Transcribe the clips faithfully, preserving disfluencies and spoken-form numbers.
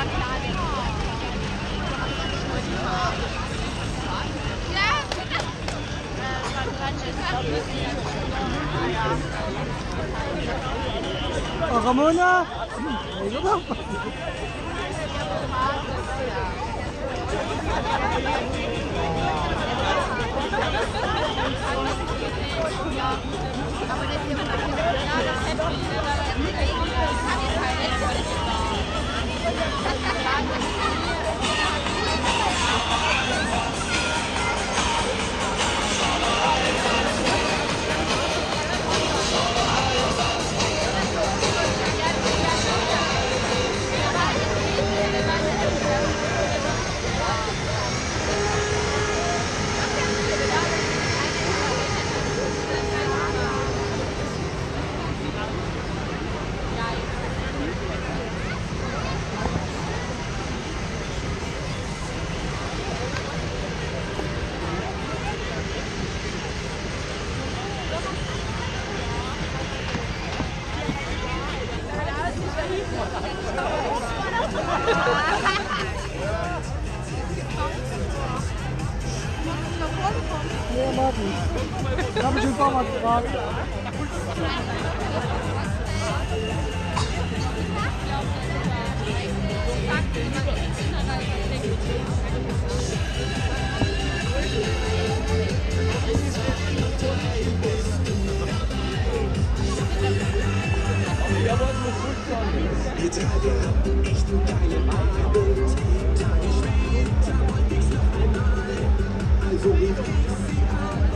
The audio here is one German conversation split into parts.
O, ka muna! Ito ba? Ja, Martin. Ich habe schon ein paar Mal gefragt. Bitte wir nicht nur deine Meinung. Tage später wollte ich noch einmal. Also rief ich sie an.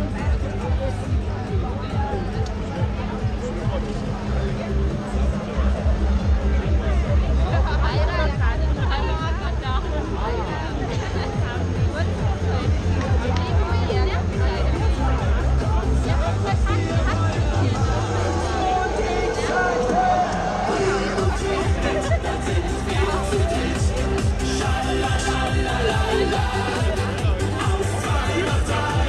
Aus zwei Parteien.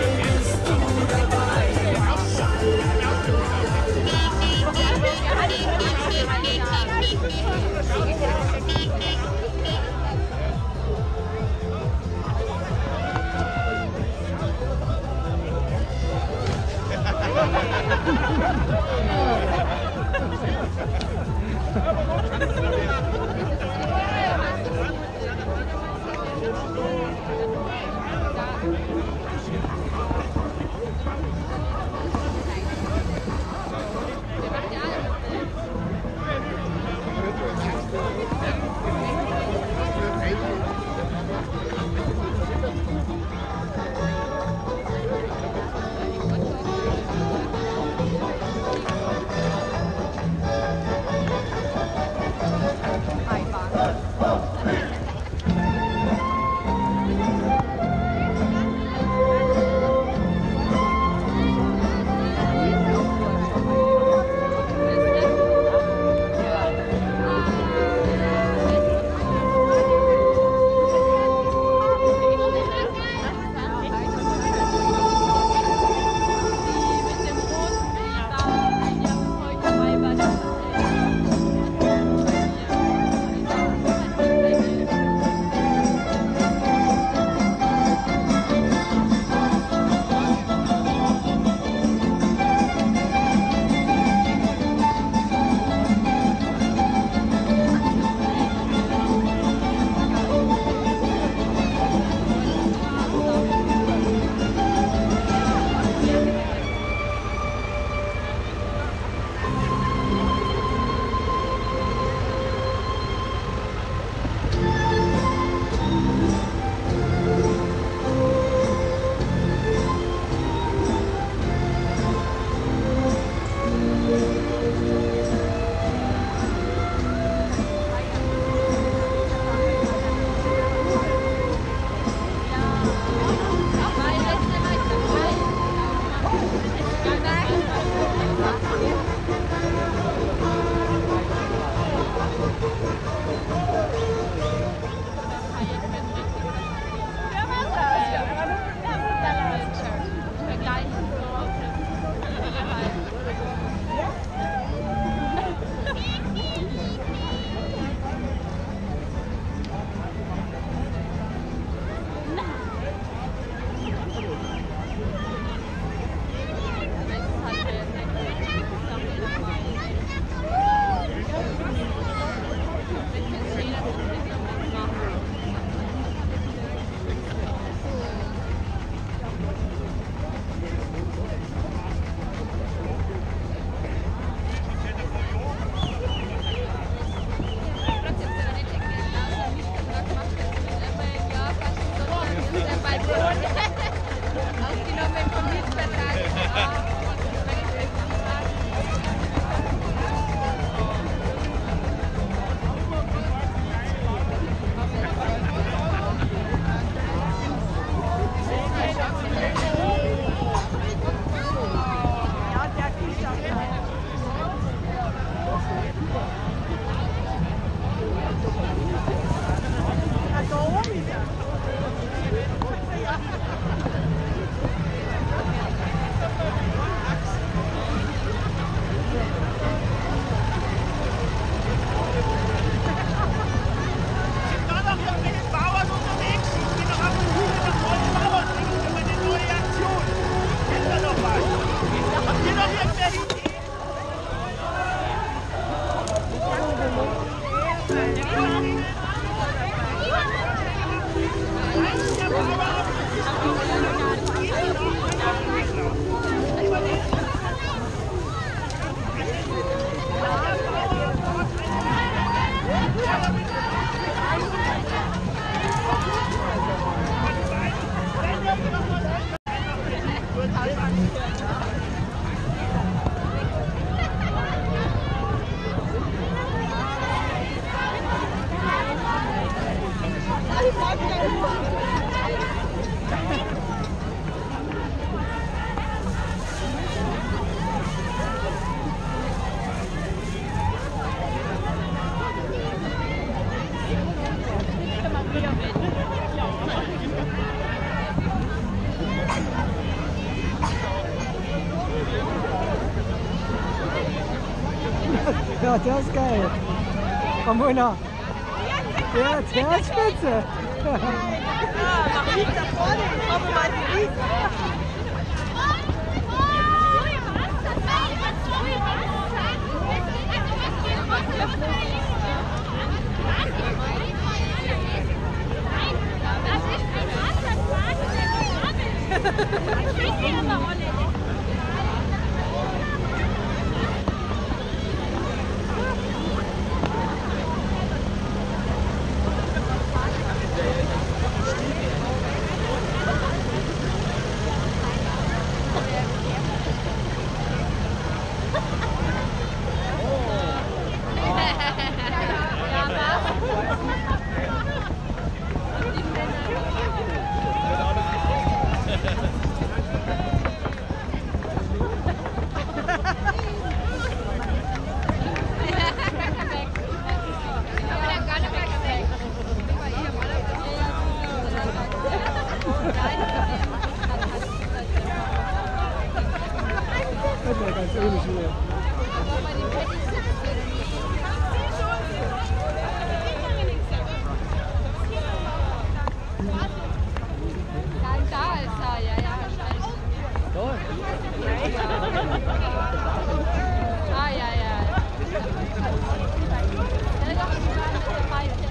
Ja, der ist geil. Ramona. Ja, der ist spitze. Ja, mach liegt da vorne. Ich hoffe mal, sie liegt. Ganz ähnlich hier. Da ist er, ja, ja, wahrscheinlich. Ah, ja, ja. Ja, doch, ich war mit der Beine.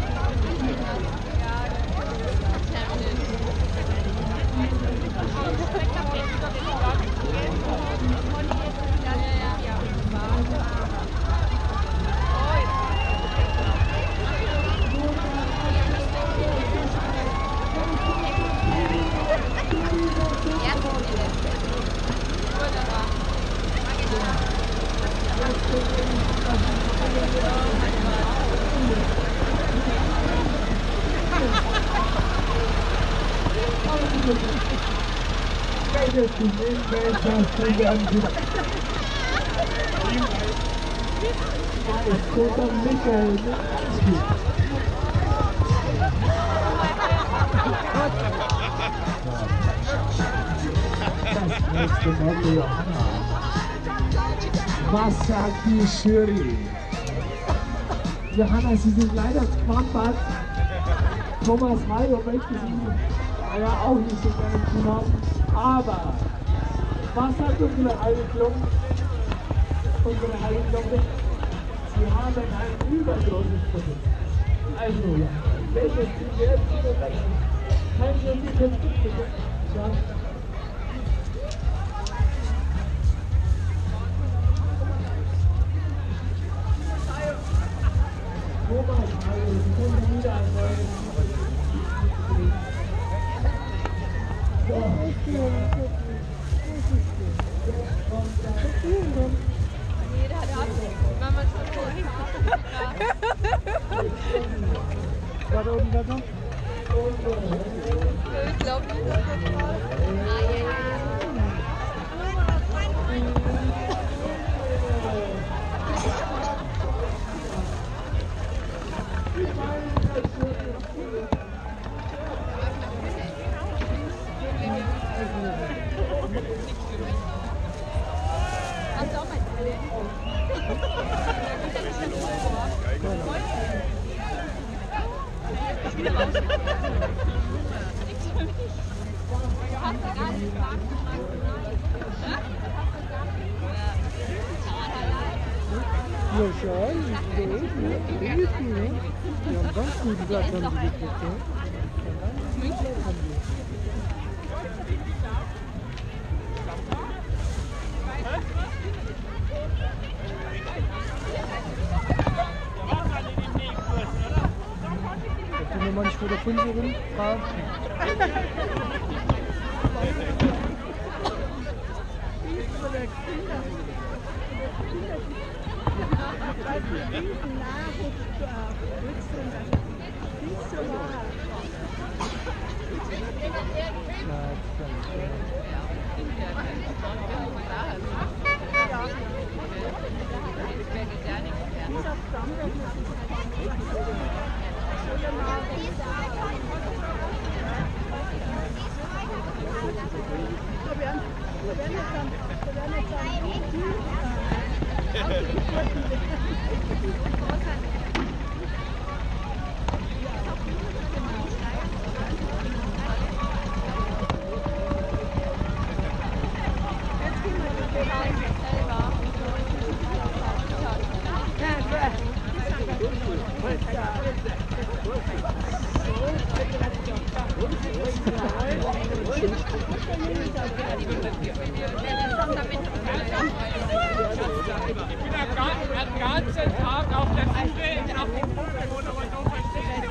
Das nächste Mal Johanna. Was sagt die Jury? Johanna, Sie sind leider Quambad. Thomas Mayo möchte Sie ja auch nicht so gerne tun haben. Aber was sagt unsere halbe Klump? Unsere halbe Klump? Sie haben ein übergroßes Produkt. Also, ja, welches Team werden Sie denn rechnen? Kein Sie können bitte. Ja. Thomas Mayo, Sie können wieder ein neues Jeder hat ab. Mama ist so War da oben Wetter? Ich glaube nicht, dass das war. Ah, ja, ja. Hast du auch mein Tele? Ich wieder raus. Nichts für mich. Hast du gar nicht gefragt? Ja? Ja, schau, die sind da oben, ja. Die ne? Die haben ganz guten Platz, haben die gekriegt, ja. Ganz guten Platz haben die. Ob die Nummer nicht vor der Künstlerin fahren? Den ganzen Tag auf der Suche nach dem Pokémon, aber so verstehe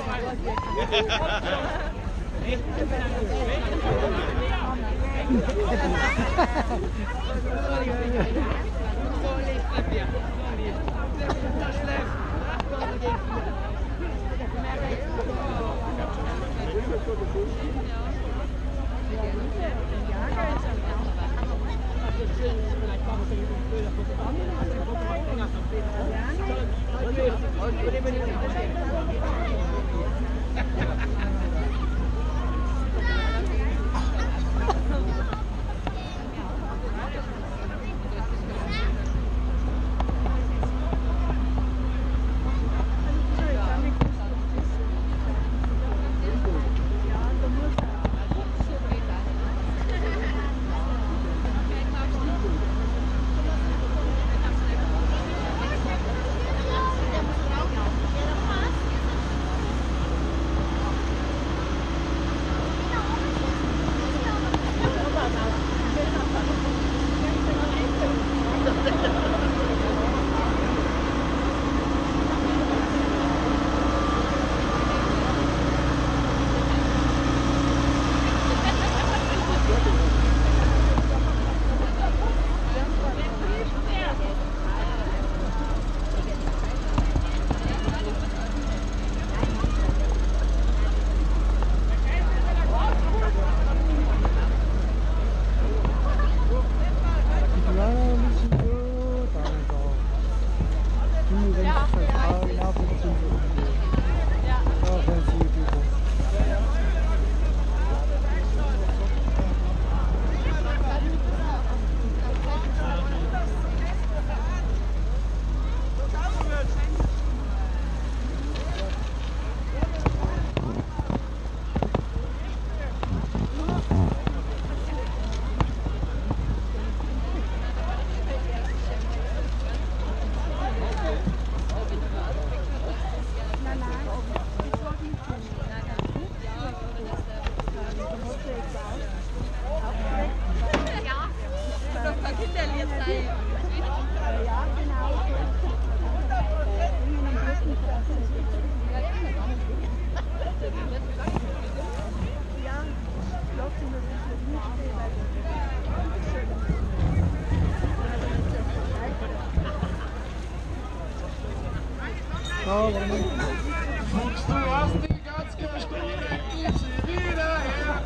Fuchs, du hast die ganz gestohlen, gib sie wieder her.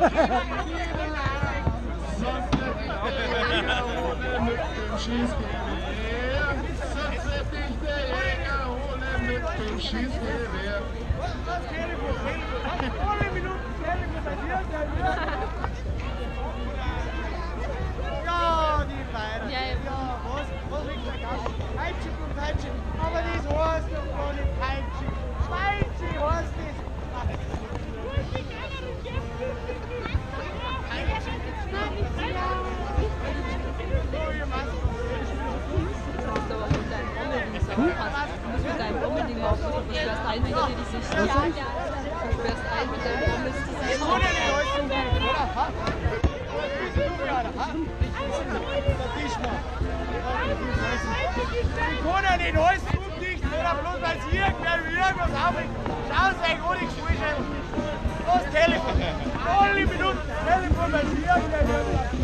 Wieder her. Sonst hätte ich der Jäger ohne mit dem Schießgewehr. Sonst hätte ich der Jäger ohne mit dem Schießgewehr. Ohne Minuten Telefon bei dir, ja, die Beine. Ja, ja, was, was liegt der Gast? Peitschig und Peitschig. Aber das heißt doch gar nicht Peitschig. Peitschig heißt das. Ja. dir die Sicht. Ja, ja. Du wärst ein mit deinem Pommes. Corona den Holz tut nichts, oder bloß weil es irgendwer irgendwas aufregt. Schauen Sie euch ohne Geschwäche. Los, Telefon. Alle Minuten Telefon, weil es irgendwer wird.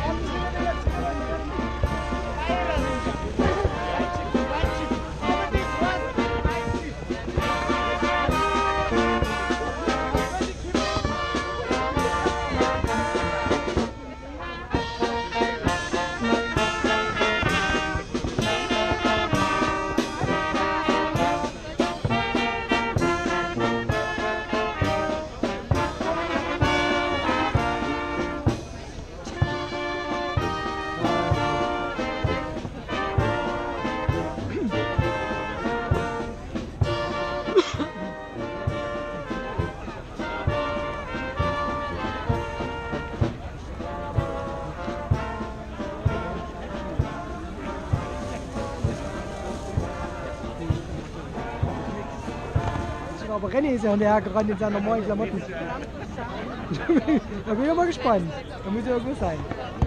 Aber René ist ja hinterhergerannt in seinen normalen Klamotten. Da bin ich mal gespannt. Da muss ja irgendwo sein.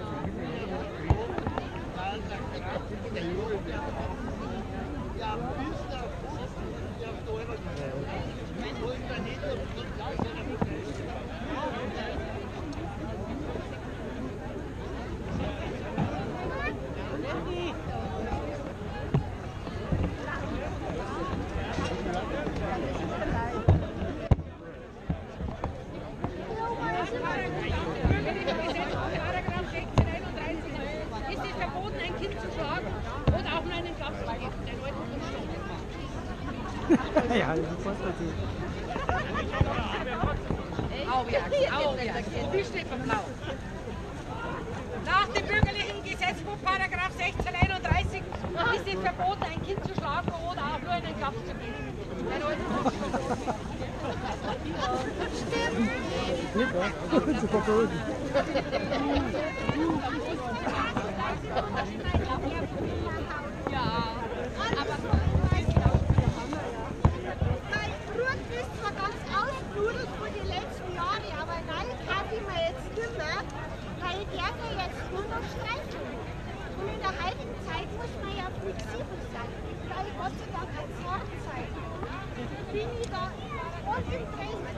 Ja, das ist fast natürlich. Auwerk, Auwerk. Wie steht vom Blau? Nach dem bürgerlichen Gesetzbuch, Paragraph sechzehn einunddreißig, ist es verboten, ein Kind zu schlagen oder auch nur in den Klaps zu gehen. Das ist verboten. Ja, aber ausgenudelt für die letzten Jahre, aber nein, kann ich mir jetzt nicht mehr, weil ich gerne jetzt nur noch streicheln. Und in der heutigen Zeit muss man ja flexibel sein, weil ich Gott sei Dank als Hort sein. Bin ich da und im Training.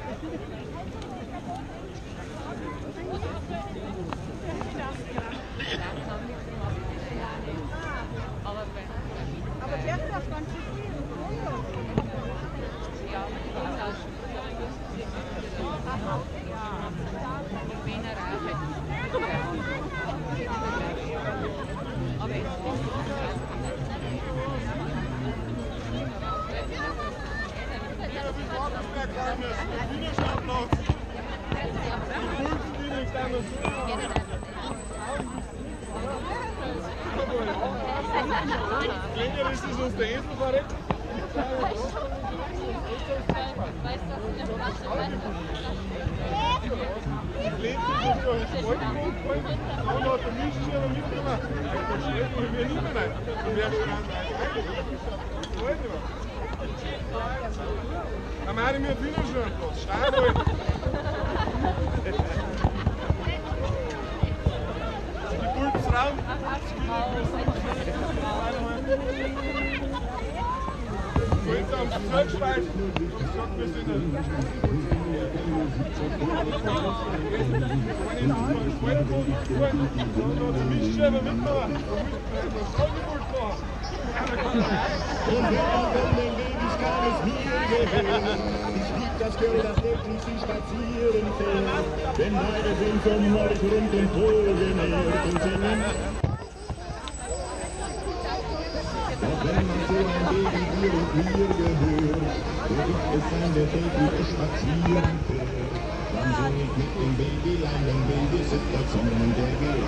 Aber der ist doch ganz schön viel. Ist das aus der Esel verreckt? Lebt sich durch das Sportboot, und hat der Mischschirm mitgemacht. Das schreibt mir mir nicht mehr rein. Und wer schreibt rein? Dann machen wir viel schon Platz. Schreiben halt. Die Pulsraum. Wenn Sie am Zeug schweifen, sagt wir sind wenn ich mal Sportboot gefahren, dann hat der Mischschirm mitgemacht. Da muss man Saugeboot machen. Und wenn den Babys kann es mir gehören, ich lieb das Girl, das täglich sie spazieren fährt. Denn beide sind vom Nord und dem Pol genährt und singen. Doch wenn man so ein Baby dir und mir gehört, wird es sein, der täglich spazieren fährt. Dann sing ich mit dem Babylein, den Babysitter-Song, der geht.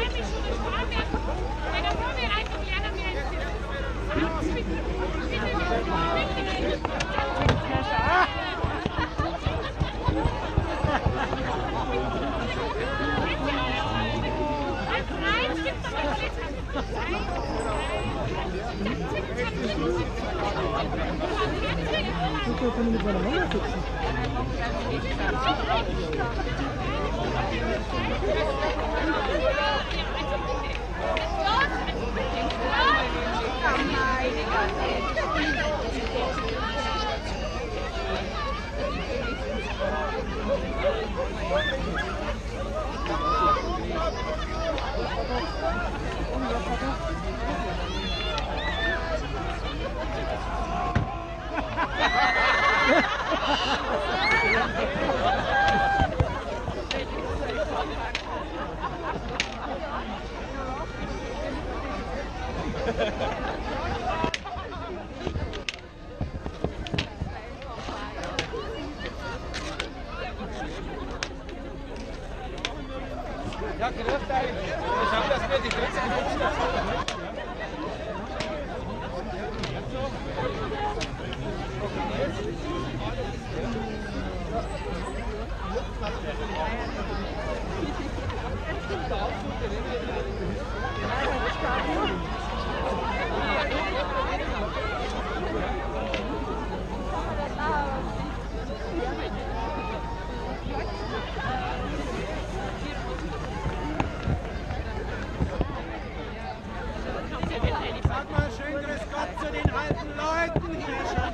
Bitte Ich kann mit meiner Mama sitzen. Ja, grüß euch. Ich hab das mir die dritte Sag mal schön grüß Gott zu den alten Leuten hier schon.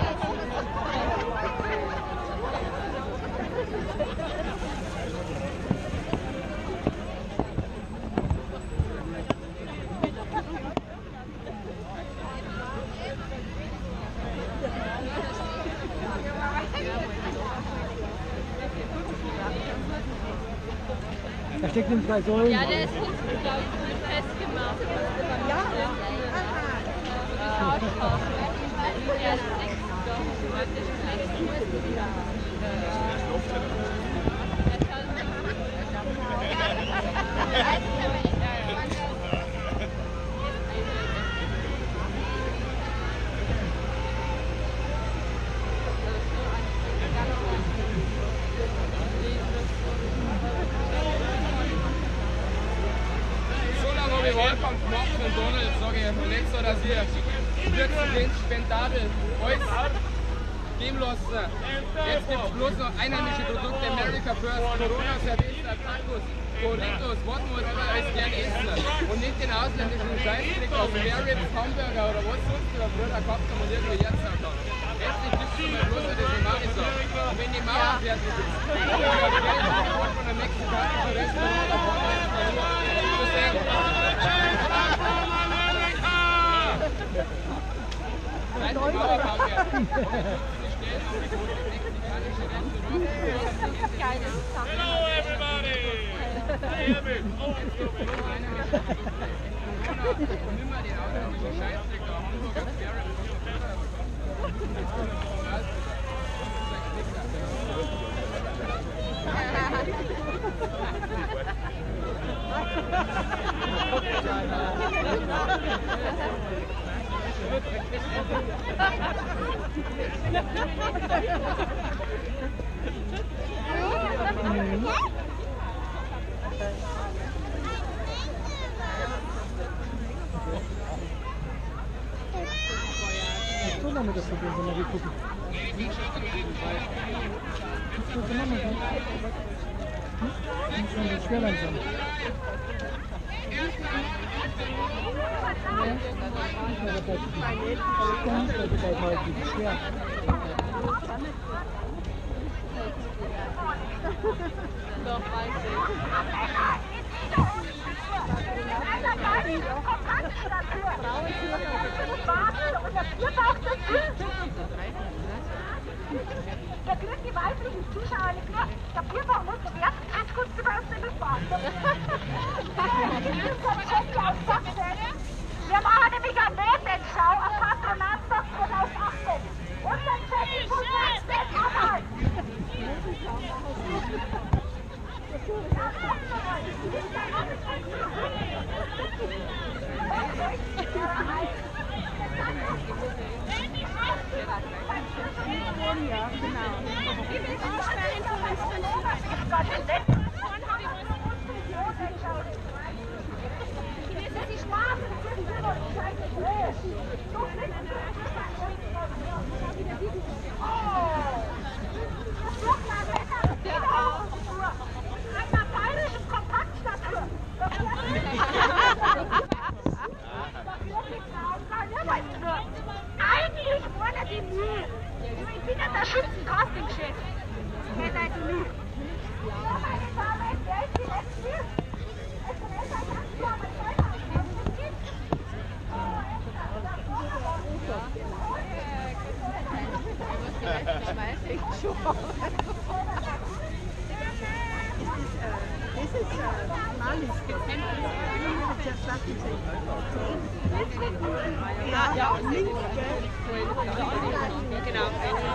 Da steckt in drei Säulen. Ja, der ist hinten, glaube ich, festgemacht. Ja? Ja. Er ist sechs, Wahlkampf gemacht von Donald, sage ich nicht so, dass ihr wirklich spendabel alles geben lassen. Jetzt gibt es bloß noch einheimische Produkte, America First, Corona Cerveza, Tacos, Doritos, was man alles gerne essen. Und nicht den ausländischen Scheißdreck aus Spare Ribs, Hamburger oder was sonst oder früher gehabt haben und irgendwo jetzt haben. Letztlich gibt es mal bloß noch das Imani so. Und wenn die Mauer fertig ist, dann wird das Geld von einem mexikanischen Restaurant oder von Hello, everybody! I am it. Oh, it's So lange das probieren, so mal wir gucken. Das wird immer machen. Das ist schon so schwer langsam. Ja, das ist ganz, das ist halt mal schwer. Doch, weiß ich. Da kriegen die weiblichen Zuschauer nicht nur, der Bierbauch muss der Wert ganz kurz über uns nicht fahren. Wir machen nämlich eine Mädchenschau am Patronatstag zweitausendachtzehn. Und dann fällt die Fußballstelle an. Wenn die Ja, genau. Ich will aussprechen von uns von die Straßen sind über die Seite. Einmal bayerisches Kontakt dafür. Eigentlich wurde die Mühe. Ich bin ja der Schützen-Casting-Chef. Ich kenne die Mühe. Ja, meine Damen, wer ist die letzte? Es ist ein ganz klar, mein Freund. Das ist Malis. Ja, ja, links, gell? Genau.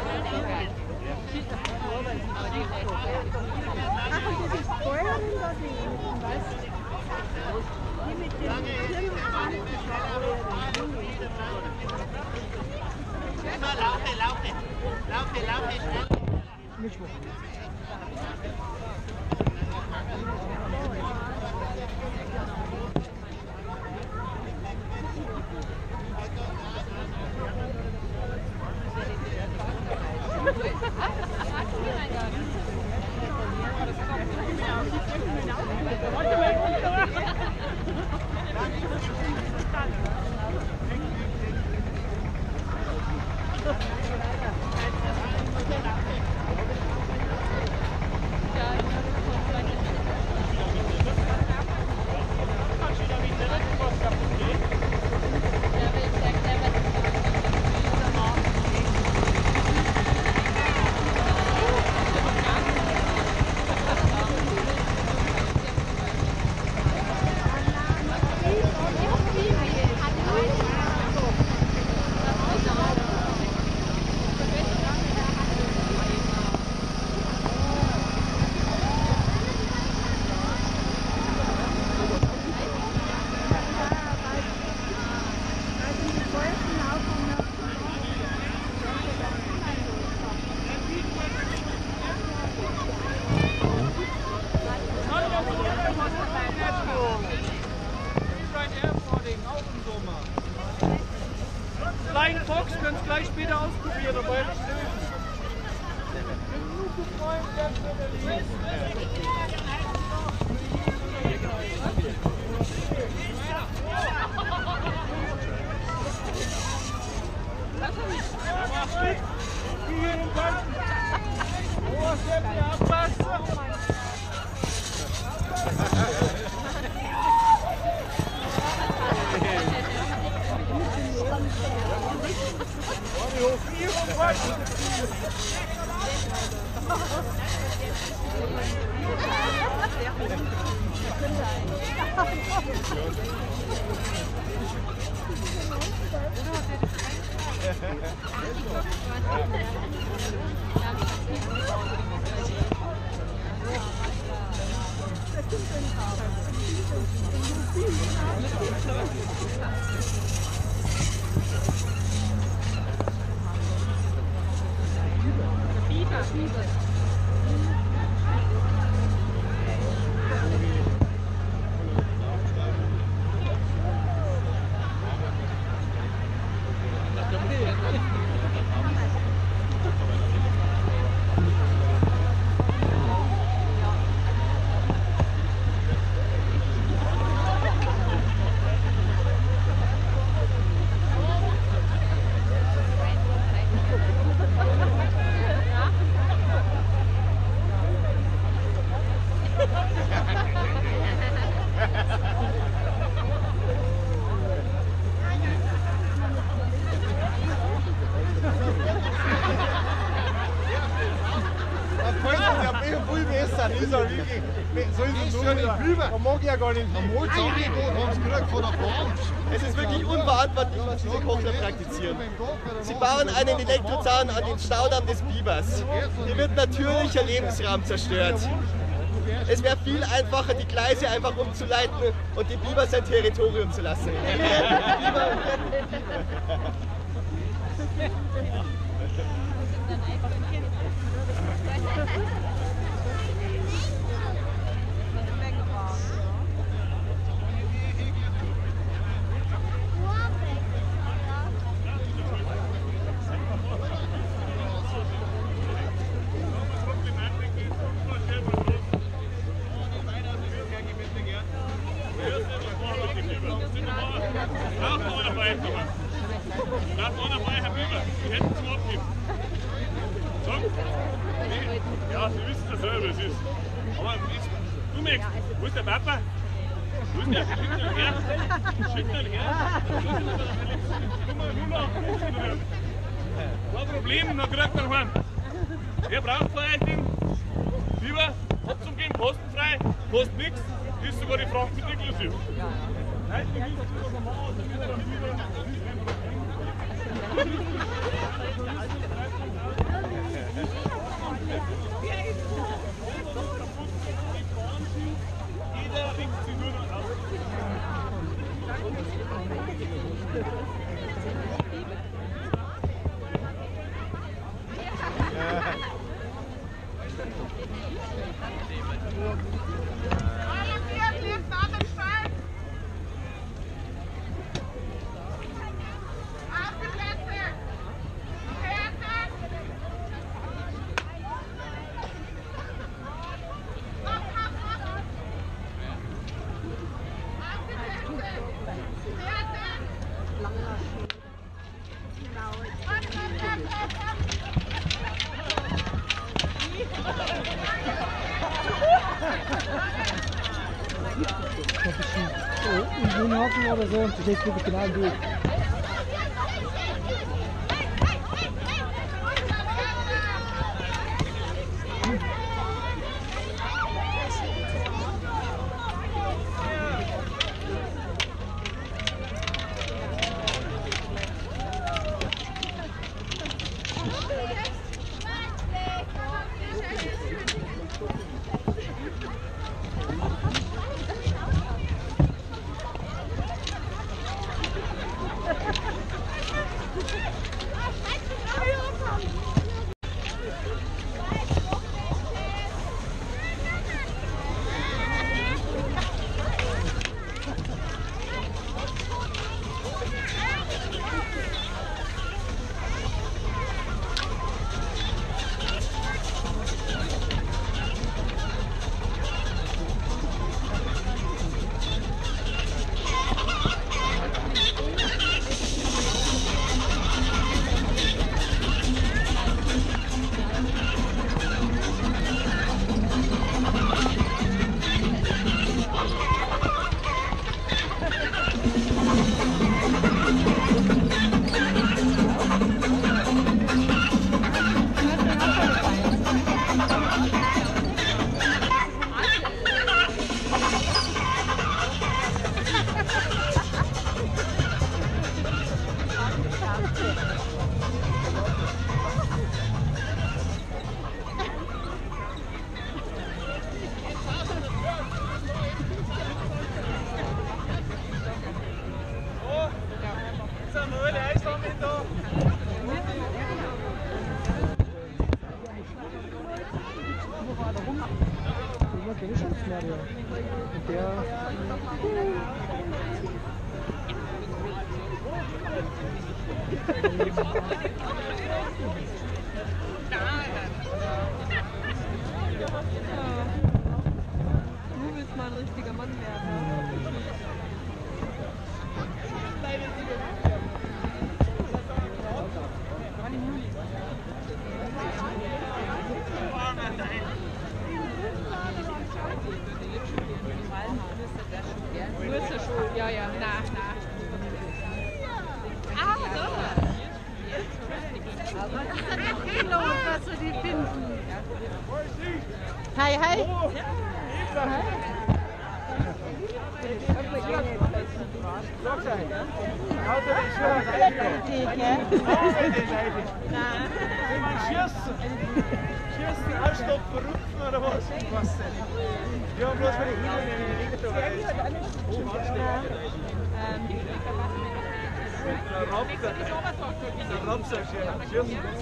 Ach, und das ist Feuerin da drin, weißt du? Die mit dem Firmenarm. Immer laufe, laufe. Laufe, laufe, schnell. Flying Fox können es gleich später ausprobieren, aber nicht lösen. Oh, Steffi, aufpassen! Es ist wirklich unverantwortlich, was diese Kochler praktizieren. Sie bauen einen Elektrozaun an den Staudamm des Bibers. Hier wird natürlicher Lebensraum zerstört. Es wäre viel einfacher, die Gleise einfach umzuleiten und die Biber sein Territorium zu lassen. Ja, Sie wissen ja selber, wie es ist. Aber ist, du möchtest, wo ist der Papa? Wo ist der? Schick ihn her. Schick ihn her. Komm mal, nur noch. Kein Problem, dann kriegt man heim. Wer braucht von euch den? Lieber, habt zum Gehen kostenfrei, kostet nichts, ist sogar die Fracht mit inklusiv. Nein, du willst es sogar machen, dann wird er dann wieder. Jeder regt sich nur noch auf. In Wohnhafen oder so, das ist wirklich genau durch. Du willst mal ein richtiger Mann werden. Ja, ja, na, na. Ah, so. Was ist denn hier los, was wir die finden? Hi, hi. Hi. Schießen, ausstopfen, rupfen oder was? Was denn? Wir haben bloß für die Hühner in den Weg getragen. Der Rapser, der Rapser, schießen, das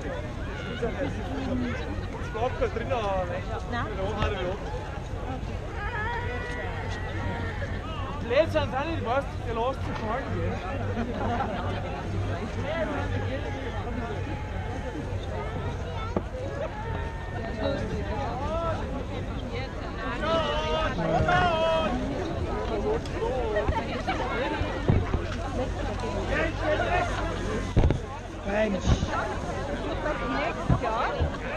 bleibt da drin, aber die Leute sind auch nicht, weißt du, der lässt sich fallen gehen. Mensch. Nächstes Jahr.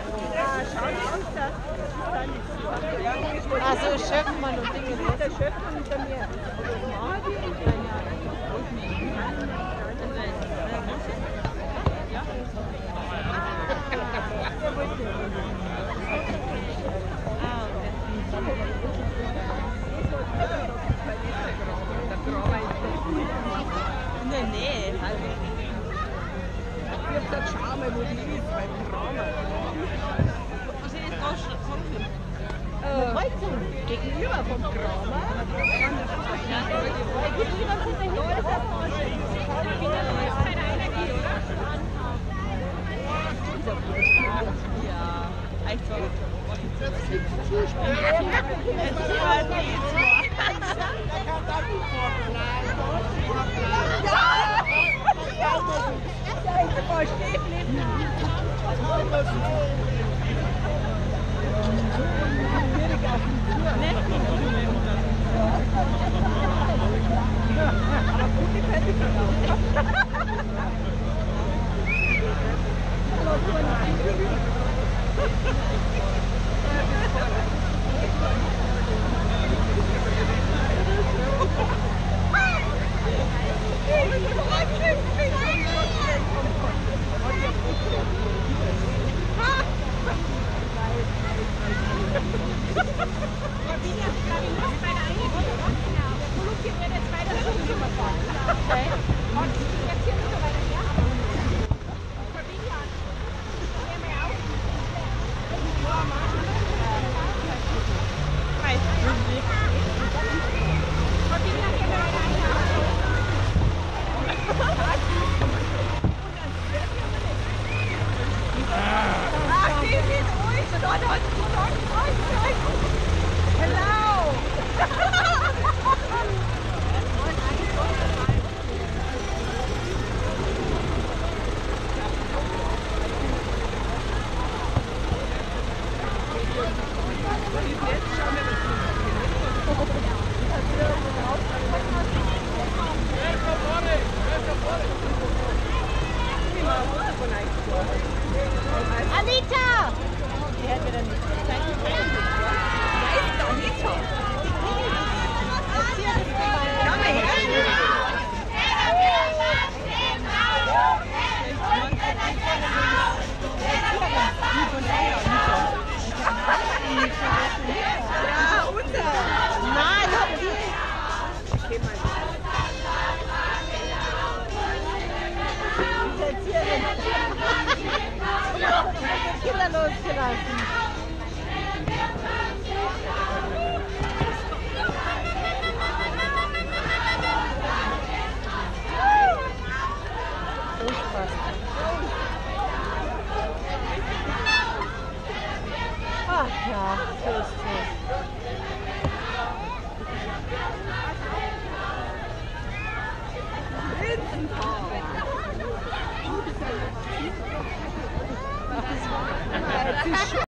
der Schöpfmann und Dinge. Der Schöpfmann ist bei mir. Nee, nee, halt. Ich hab gesagt, schau mal, wo die ist, beim Drama. Was ist jetzt auch schon? Äh, Kreuzung. Gegenüber vom Drama. Gegenüber von den Häusern. Keine Energie, oder? Ja, echt so. Anita! Die hätten wir dann nicht. Da ist doch Anita. Erzähl das mal. Komm mal her. Ja, unter. Nein, hab ich. Okay, mal. Kinder losgelassen. Ach ja, so ist es.